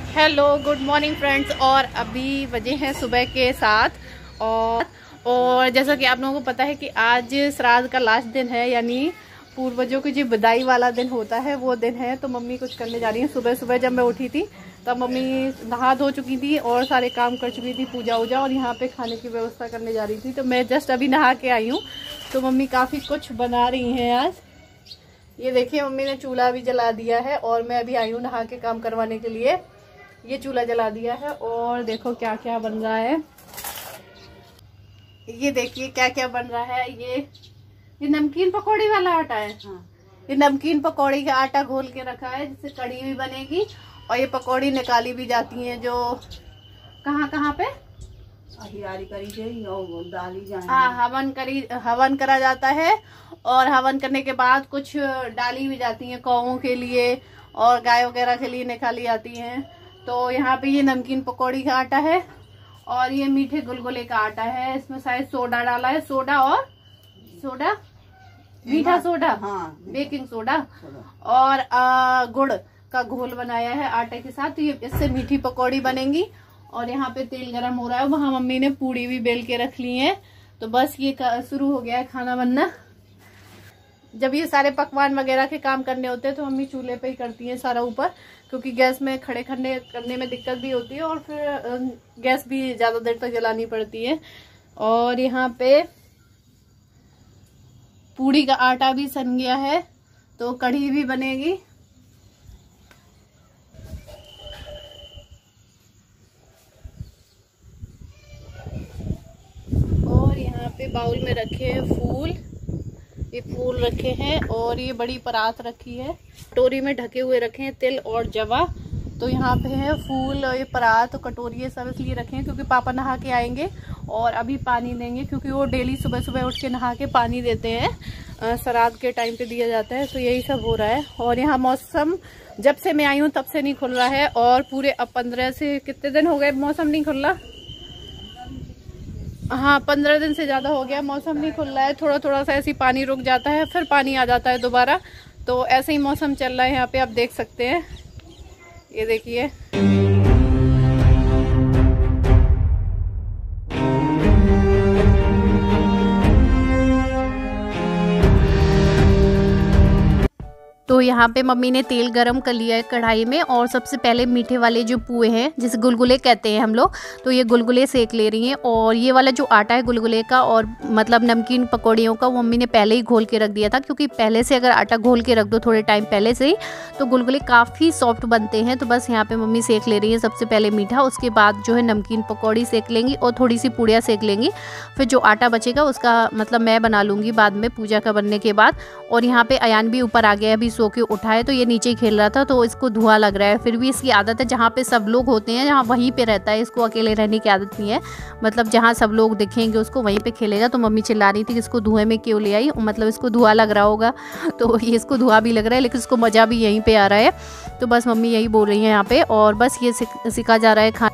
Hello good morning friends. और अभी बजे हैं सुबह के 7 और जैसा कि आप लोगों को पता है कि आज श्राद्ध का लास्ट दिन है, यानी पूर्वजों की जो विदाई वाला दिन होता है वो दिन है। तो मम्मी कुछ करने जा रही है। सुबह सुबह जब मैं उठी थी तब मम्मी नहा धो चुकी थी और सारे काम कर चुकी थी, पूजा वूजा, और यहाँ पे खाने की व्यवस्था करने जा रही थी। तो मैं जस्ट अभी नहा के आई हूँ। तो मम्मी काफ़ी कुछ बना रही हैं आज। ये देखिए मम्मी ने चूल्हा भी जला दिया है और मैं अभी आई हूँ नहा के काम करवाने के लिए। ये चूल्हा जला दिया है और देखो क्या क्या बन रहा है। ये देखिए क्या क्या बन रहा है। ये नमकीन पकौड़ी वाला आटा है। हाँ। ये नमकीन पकौड़ी का आटा घोल के रखा है जिससे कड़ी भी बनेगी और ये पकौड़ी निकाली भी जाती हैं जो कहाँ पे हिरारी करी डाली जाए। हाँ, हवन करा जाता है और हवन करने के बाद कुछ डाली भी जाती हैं कौओं के लिए और गाय वगैरह के लिए निकाली जाती हैं। तो यहाँ पे ये नमकीन पकौड़ी का आटा है और ये मीठे गुलगुले का आटा है। इसमें शायद सोडा डाला है, सोडा मीठा सोडा, हाँ, बेकिंग सोडा और गुड़ का घोल बनाया है आटे के साथ। तो ये इससे मीठी पकौड़ी बनेंगी। और यहाँ पे तेल गरम हो रहा है। वहाँ मम्मी ने पूड़ी भी बेल के रख ली है। तो बस ये शुरू हो गया है खाना बनना। जब ये सारे पकवान वगैरह के काम करने होते हैं तो मम्मी चूल्हे पे ही करती हैं सारा ऊपर, क्योंकि गैस में खड़े करने में दिक्कत भी होती है और फिर गैस भी ज़्यादा देर तक जलानी पड़ती है। और यहाँ पे पूड़ी का आटा भी सन गया है तो कढ़ी भी बनेगी। और यहाँ पे बाउल में रखे हैं फूल, ये फूल रखे हैं और ये बड़ी परात रखी है। कटोरी में ढके हुए रखे हैं तिल और जवा। तो यहाँ पे है फूल और ये परात और कटोरी, ये सब इसलिए रखे हैं क्योंकि पापा नहा के आएंगे और अभी पानी देंगे, क्योंकि वो डेली सुबह सुबह उठ के नहा के पानी देते हैं। श्राद्ध के टाइम पे दिया जाता है। तो यही सब हो रहा है। और यहाँ मौसम जब से मैं आई हूँ तब से नहीं खुल रहा है और पूरे अब 15 से कितने दिन हो गए मौसम नहीं खुल रहा। हाँ, 15 दिन से ज़्यादा हो गया मौसम नहीं खुल रहा है। थोड़ा थोड़ा सा ऐसे पानी रुक जाता है फिर पानी आ जाता है दोबारा। तो ऐसे ही मौसम चल रहा है यहाँ पे, आप देख सकते हैं। ये देखिए तो यहाँ पे मम्मी ने तेल गरम कर लिया है कढ़ाई में और सबसे पहले मीठे वाले जो पुए हैं जिसे गुलगुले कहते हैं हम लोग, तो ये गुलगुले सेक ले रही हैं। और ये वाला जो आटा है गुलगुले का और मतलब नमकीन पकौड़ियों का, वो मम्मी ने पहले ही घोल के रख दिया था, क्योंकि पहले से अगर आटा घोल के रख दो थोड़े टाइम पहले से ही तो गुलगुले काफ़ी सॉफ्ट बनते हैं। तो बस यहाँ पर मम्मी सेक ले रही है सबसे पहले मीठा, उसके बाद जो है नमकीन पकौड़ी सेक लेंगी और थोड़ी सी पूड़ियाँ सेक लेंगी। फिर जो आटा बचेगा उसका मतलब मैं बना लूँगी बाद में पूजा का बनने के बाद। और यहाँ पर अयान भी ऊपर आ गया, अभी सो के उठाए तो ये नीचे ही खेल रहा था तो इसको धुआं लग रहा है। फिर भी इसकी आदत है जहाँ पे सब लोग होते हैं जहाँ वहीं पे रहता है, इसको अकेले रहने की आदत नहीं है। मतलब जहाँ सब लोग दिखेंगे उसको वहीं पे खेलेगा। तो मम्मी चिल्ला रही थी कि इसको धुएं में क्यों ले आई, मतलब इसको धुआं लग रहा होगा। तो ये इसको धुआं भी लग रहा है लेकिन इसको मज़ा भी यहीं पर आ रहा है। तो बस मम्मी यही बोल रही है यहाँ पर। और बस ये सिखा जा रहा है खाना।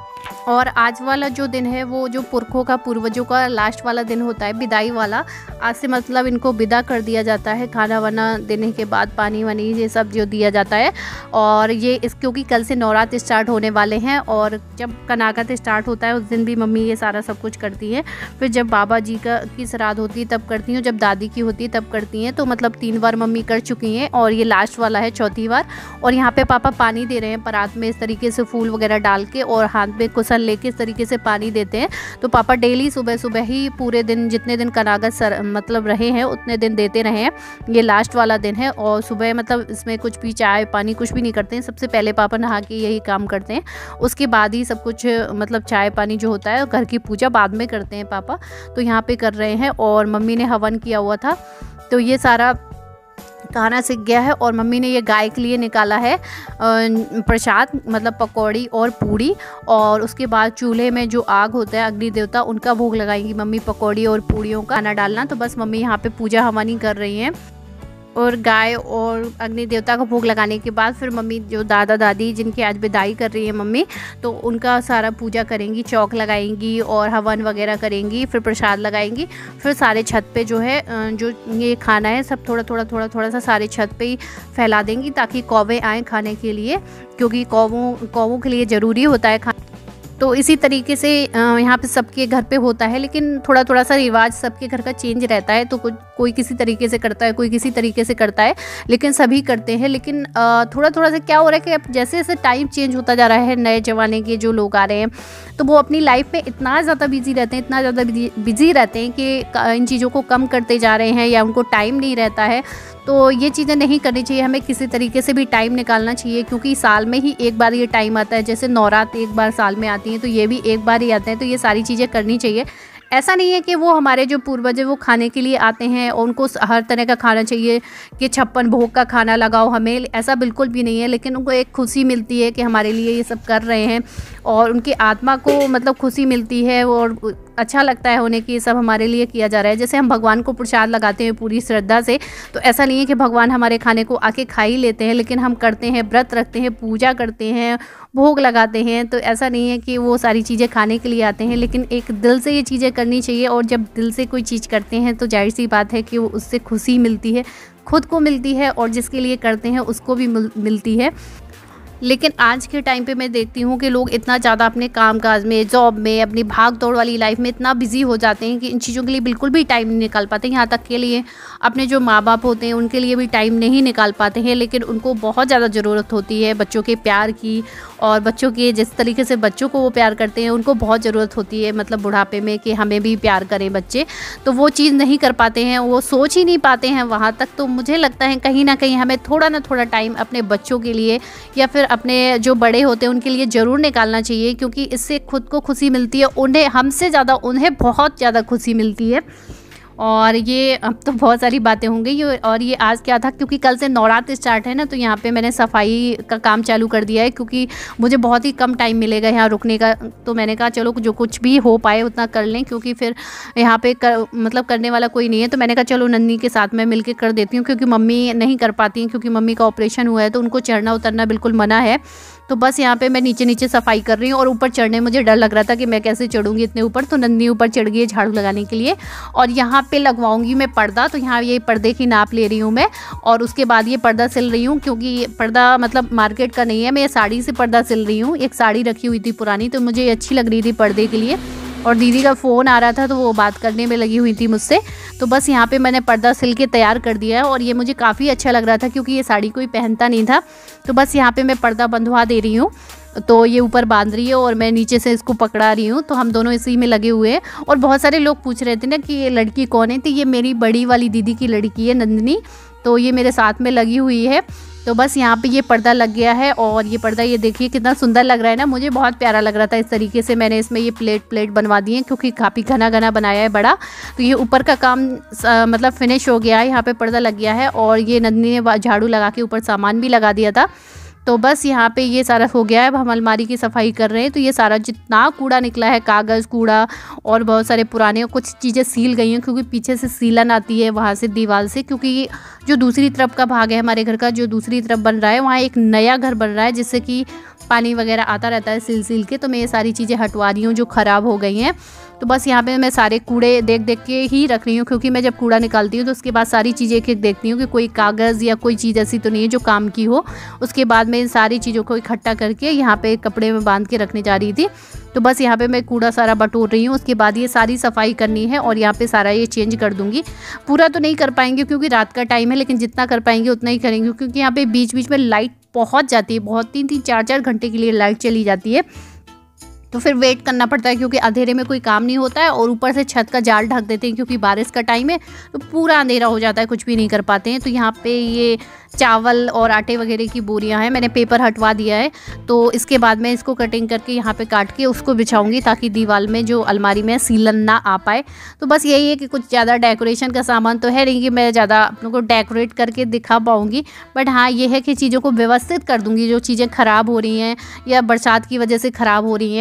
और आज वाला जो दिन है वो जो पुरखों का पूर्वजों का लास्ट वाला दिन होता है, विदाई वाला। आज से मतलब इनको विदा कर दिया जाता है खाना वाना देने के बाद, पानी वानी ये सब जो दिया जाता है। और ये क्योंकि कल से नवरात्र स्टार्ट होने वाले हैं और जब कनाकत स्टार्ट होता है उस दिन भी मम्मी ये सारा सब कुछ करती हैं। फिर जब बाबा जी की श्राद्ध होती है तब करती हैं, जब दादी की होती है तब करती हैं। तो मतलब 3 बार मम्मी कर चुकी हैं और ये लास्ट वाला है 4थी बार। और यहाँ पर पापा पानी दे रहे हैं परात में इस तरीके से फूल वगैरह डाल के और हाथ में कुशन लेके इस तरीके से पानी देते हैं। तो पापा डेली सुबह सुबह ही पूरे दिन जितने दिन कनागत मतलब रहे हैं उतने दिन देते रहे हैं। ये लास्ट वाला दिन है और सुबह मतलब इसमें कुछ भी चाय पानी कुछ भी नहीं करते हैं। सबसे पहले पापा नहा के यही काम करते हैं, उसके बाद ही सब कुछ मतलब चाय पानी जो होता है घर की पूजा बाद में करते हैं पापा। तो यहाँ पे कर रहे हैं और मम्मी ने हवन किया हुआ था तो ये सारा खाना सीख गया है। और मम्मी ने ये गाय के लिए निकाला है प्रसाद, मतलब पकौड़ी और पूड़ी। और उसके बाद चूल्हे में जो आग होता है अग्नि देवता उनका भोग लगाएंगी मम्मी, पकौड़ी और पूड़ियों का खाना डालना। तो बस मम्मी यहाँ पे पूजा हवन ही कर रही हैं। और गाय और अग्नि देवता को भोग लगाने के बाद फिर मम्मी जो दादा दादी जिनकी आज विदाई कर रही है मम्मी, तो उनका सारा पूजा करेंगी, चौक लगाएंगी और हवन वगैरह करेंगी, फिर प्रसाद लगाएंगी। फिर सारे छत पे जो है जो ये खाना है सब थोड़ा सा सारे छत पे ही फैला देंगी ताकि कौवे आएँ खाने के लिए, क्योंकि कौवों के लिए ज़रूरी होता है खाना। तो इसी तरीके से यहाँ पे सबके घर पे होता है, लेकिन थोड़ा सा रिवाज सबके घर का चेंज रहता है। तो कोई किसी तरीके से करता है, कोई किसी तरीके से करता है, लेकिन सभी करते हैं। लेकिन थोड़ा सा क्या हो रहा है कि अब जैसे जैसे टाइम चेंज होता जा रहा है, नए ज़माने के जो लोग आ रहे हैं तो वो अपनी लाइफ में इतना ज़्यादा बिजी रहते हैं, इतना ज़्यादा बिजी रहते हैं कि इन चीज़ों को कम करते जा रहे हैं या उनको टाइम नहीं रहता है। तो ये चीज़ें नहीं करनी चाहिए, हमें किसी तरीके से भी टाइम निकालना चाहिए, क्योंकि साल में ही एक बार ये टाइम आता है। जैसे नवरात्र एक बार साल में आती हैं, तो ये भी एक बार ही आते हैं। तो ये सारी चीज़ें करनी चाहिए। ऐसा नहीं है कि वो हमारे जो पूर्वज है वो खाने के लिए आते हैं और उनको हर तरह का खाना चाहिए कि 56 भोग का खाना लगाओ हमें, ऐसा बिल्कुल भी नहीं है। लेकिन उनको एक खुशी मिलती है कि हमारे लिए ये सब कर रहे हैं और उनकी आत्मा को मतलब खुशी मिलती है और अच्छा लगता है उन्हें कि ये सब हमारे लिए किया जा रहा है। जैसे हम भगवान को प्रसाद लगाते हैं पूरी श्रद्धा से, तो ऐसा नहीं है कि भगवान हमारे खाने को आके खा ही लेते हैं, लेकिन हम करते हैं, व्रत रखते हैं, पूजा करते हैं, भोग लगाते हैं। तो ऐसा नहीं है कि वो सारी चीज़ें खाने के लिए आते हैं, लेकिन एक दिल से ये चीज़ें करनी चाहिए। और जब दिल से कोई चीज़ करते हैं तो जाहिर सी बात है कि वो उससे खुशी मिलती है, खुद को मिलती है और जिसके लिए करते हैं उसको भी मिलती है। लेकिन आज के टाइम पे मैं देखती हूँ कि लोग इतना ज़्यादा अपने कामकाज में, जॉब में, अपनी भाग दौड़ वाली लाइफ में इतना बिजी हो जाते हैं कि इन चीज़ों के लिए बिल्कुल भी टाइम नहीं निकाल पाते। यहाँ तक के लिए अपने जो माँ बाप होते हैं उनके लिए भी टाइम नहीं निकाल पाते हैं। लेकिन उनको बहुत ज़्यादा ज़रूरत होती है बच्चों के प्यार की, और बच्चों के जिस तरीके से बच्चों को वो प्यार करते हैं उनको बहुत ज़रूरत होती है, मतलब बुढ़ापे में, कि हमें भी प्यार करें बच्चे। तो वो चीज़ नहीं कर पाते हैं, वो सोच ही नहीं पाते हैं वहाँ तक। तो मुझे लगता है कहीं ना कहीं हमें थोड़ा ना थोड़ा टाइम अपने बच्चों के लिए या फिर अपने जो बड़े होते हैं उनके लिए ज़रूर निकालना चाहिए, क्योंकि इससे खुद को खुशी मिलती है, उन्हें हमसे ज़्यादा उन्हें बहुत ज़्यादा खुशी मिलती है। और ये अब तो बहुत सारी बातें होंगी। और ये आज क्या था, क्योंकि कल से नवरात्र स्टार्ट है ना, तो यहाँ पे मैंने सफाई का काम चालू कर दिया है, क्योंकि मुझे बहुत ही कम टाइम मिलेगा यहाँ रुकने का। तो मैंने कहा चलो जो कुछ भी हो पाए उतना कर लें, क्योंकि फिर यहाँ पे मतलब करने वाला कोई नहीं है। तो मैंने कहा चलो नन्नी के साथ मैं मिलके कर देती हूँ, क्योंकि मम्मी नहीं कर पाती हैं, क्योंकि मम्मी का ऑपरेशन हुआ है तो उनको चढ़ना उतरना बिल्कुल मना है। तो बस यहाँ पे मैं नीचे नीचे सफाई कर रही हूँ, और ऊपर चढ़ने मुझे डर लग रहा था कि मैं कैसे चढ़ूँगी इतने ऊपर। तो नन्नी ऊपर चढ़ गई है झाड़ू लगाने के लिए, और यहाँ पे लगवाऊंगी मैं पर्दा। तो यहाँ ये पर्दे की नाप ले रही हूँ मैं, और उसके बाद ये पर्दा सिल रही हूँ, क्योंकि ये पर्दा मतलब मार्केट का नहीं है, मैं ये साड़ी से पर्दा सिल रही हूँ। एक साड़ी रखी हुई थी पुरानी, तो मुझे ये अच्छी लग रही थी पर्दे के लिए, और दीदी का फ़ोन आ रहा था तो वो बात करने में लगी हुई थी मुझसे। तो बस यहाँ पे मैंने पर्दा सिल के तैयार कर दिया है, और ये मुझे काफ़ी अच्छा लग रहा था क्योंकि ये साड़ी कोई पहनता नहीं था। तो बस यहाँ पे मैं पर्दा बंधवा दे रही हूँ, तो ये ऊपर बांध रही है और मैं नीचे से इसको पकड़ा रही हूँ। तो हम दोनों इसी में लगे हुए हैं। और बहुत सारे लोग पूछ रहे थे ना कि ये लड़की कौन है, तो ये मेरी बड़ी वाली दीदी की लड़की है नंदिनी, तो ये मेरे साथ में लगी हुई है। तो बस यहाँ पे ये पर्दा लग गया है, और ये पर्दा ये देखिए कितना सुंदर लग रहा है ना, मुझे बहुत प्यारा लग रहा था। इस तरीके से मैंने इसमें ये प्लेट बनवा दी है, क्योंकि काफ़ी घना घना बनाया है बड़ा। तो ये ऊपर का काम मतलब फिनिश हो गया है, यहाँ पे पर्दा लग गया है, और ये नंदिनी ने झाड़ू लगा के ऊपर सामान भी लगा दिया था। तो बस यहाँ पे ये सारा हो गया है। अब हम अलमारी की सफाई कर रहे हैं। तो ये सारा जितना कूड़ा निकला है, कागज़ कूड़ा और बहुत सारे पुराने कुछ चीज़ें सील गई हैं, क्योंकि पीछे से सीलन आती है वहाँ से दीवार से, क्योंकि जो दूसरी तरफ का भाग है हमारे घर का, जो दूसरी तरफ बन रहा है, वहाँ एक नया घर बन रहा है, जिससे कि पानी वगैरह आता रहता है सील के। तो मैं ये सारी चीज़ें हटवा रही हूँ जो ख़राब हो गई हैं। तो बस यहाँ पे मैं सारे कूड़े देख देख के ही रख रही हूँ, क्योंकि मैं जब कूड़ा निकालती हूँ तो उसके बाद सारी चीज़ें एक एक देखती हूँ कि कोई कागज़ या कोई चीज़ ऐसी तो नहीं है जो काम की हो। उसके बाद मैं इन सारी चीज़ों को इकट्ठा करके यहाँ पे कपड़े में बांध के रखने जा रही थी। तो बस यहाँ पे मैं कूड़ा सारा बटोर रही हूँ। उसके बाद ये सारी सफाई करनी है, और यहाँ पे सारा ये चेंज कर दूँगी। पूरा तो नहीं कर पाएंगे क्योंकि रात का टाइम है, लेकिन जितना कर पाएंगे उतना ही करेंगे, क्योंकि यहाँ पे बीच बीच में लाइट पहुँच जाती है, बहुत 3-3 4-4 घंटे के लिए लाइट चली जाती है। तो फिर वेट करना पड़ता है, क्योंकि अंधेरे में कोई काम नहीं होता है, और ऊपर से छत का जाल ढक देते हैं, क्योंकि बारिश का टाइम है तो पूरा अंधेरा हो जाता है, कुछ भी नहीं कर पाते हैं। तो यहाँ पे ये चावल और आटे वगैरह की बोरियां हैं, मैंने पेपर हटवा दिया है। तो इसके बाद मैं इसको कटिंग करके यहाँ पे काट के उसको बिछाऊंगी, ताकि दीवार में जो अलमारी में सीलन ना आ पाए। तो बस यही है कि कुछ ज़्यादा डेकोरेशन का सामान तो है नहीं कि मैं ज़्यादा अपनों को डेकोरेट करके दिखा पाऊँगी, बट हाँ ये है कि चीज़ों को व्यवस्थित कर दूँगी। जो चीज़ें ख़राब हो रही हैं या बरसात की वजह से ख़राब हो रही हैं,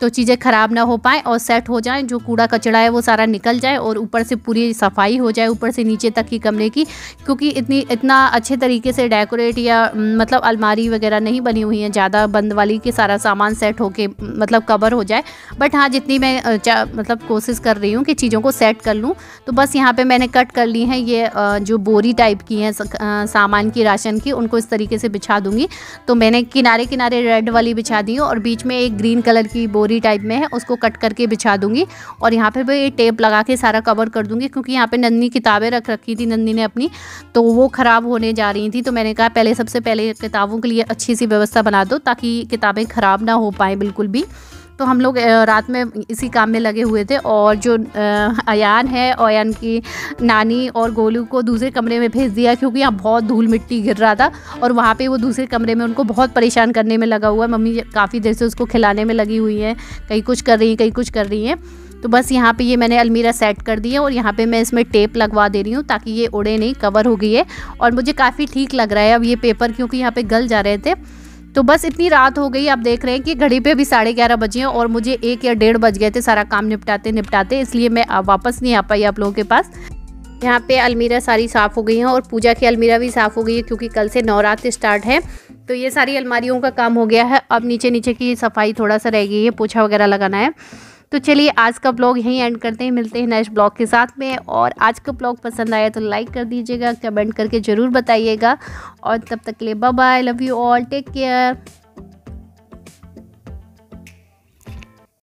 तो चीज़ें ख़राब ना हो पाएँ और सेट हो जाएँ, जो कूड़ा कचरा है वो सारा निकल जाए और ऊपर से पूरी सफाई हो जाए ऊपर से नीचे तक की कमरे की। क्योंकि इतना अच्छे तरीके से डेकोरेट या मतलब अलमारी वगैरह नहीं बनी हुई है ज़्यादा बंद वाली कि सारा सामान सेट होके मतलब कवर हो जाए। बट हाँ, जितनी मैं मतलब कोशिश कर रही हूँ कि चीज़ों को सेट कर लूँ। तो बस यहाँ पे मैंने कट कर ली हैं ये जो बोरी टाइप की हैं सामान की, राशन की, उनको इस तरीके से बिछा दूँगी। तो मैंने किनारे किनारे रेड वाली बिछा दी और बीच में एक ग्रीन कलर की बोरी टाइप में है, उसको कट करके बिछा दूँगी। और यहाँ पे भी टेप लगा के सारा कवर कर दूँगी, क्योंकि यहाँ पे नन्ही किताबें रख रखी थी नन्ही ने अपनी, तो वो ख़राब होने जा रही थी। तो मैंने कहा पहले सबसे पहले किताबों के लिए अच्छी सी व्यवस्था बना दो ताकि किताबें ख़राब ना हो पाएँ बिल्कुल भी। तो हम लोग रात में इसी काम में लगे हुए थे। और जो अयान है, अयान की नानी और गोलू को दूसरे कमरे में भेज दिया, क्योंकि यहाँ बहुत धूल मिट्टी गिर रहा था और वहाँ पे वो दूसरे कमरे में उनको बहुत परेशान करने में लगा हुआ है। मम्मी काफ़ी देर से उसको खिलाने में लगी हुई है, कहीं कुछ कर रही हैं कहीं कुछ कर रही हैं। तो बस यहाँ पे ये मैंने अलमीरा सेट कर दी है और यहाँ पे मैं इसमें टेप लगवा दे रही हूँ ताकि ये उड़े नहीं, कवर हो गई है। और मुझे काफ़ी ठीक लग रहा है अब ये पेपर, क्योंकि यहाँ पे गल जा रहे थे। तो बस इतनी रात हो गई, आप देख रहे हैं कि घड़ी पे भी 11:30 बजे हैं और मुझे 1 या 1:30 बज गए थे सारा काम निपटाते, इसलिए मैं वापस नहीं आ पाई आप लोगों के पास। यहाँ पे अलमीरा सारी साफ़ हो गई हैं और पूजा की अलमीरा भी साफ़ हो गई है, क्योंकि कल से नवरात्र स्टार्ट है। तो ये सारी अलमारियों का काम हो गया है। अब नीचे की सफाई थोड़ा सा रह गई है, पोछा वगैरह लगाना है। तो चलिए आज का ब्लॉग यहीं एंड करते हैं, मिलते हैं नेक्स्ट ब्लॉग के साथ में। और आज का ब्लॉग पसंद आया तो लाइक कर दीजिएगा, कमेंट करके ज़रूर बताइएगा। और तब तक के लिए bye bye, love you all, take care.